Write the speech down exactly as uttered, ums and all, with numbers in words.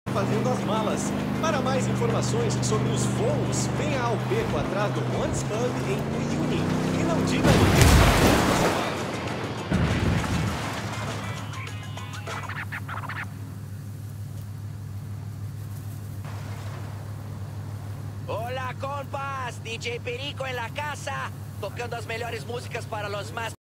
fazendo as malas. Para mais informações sobre os voos, venha ao beco atrás do Once Pub em Uyuni. E não diga ninguém. Hola, compas! D J Perico en la casa, tocando as melhores músicas para los más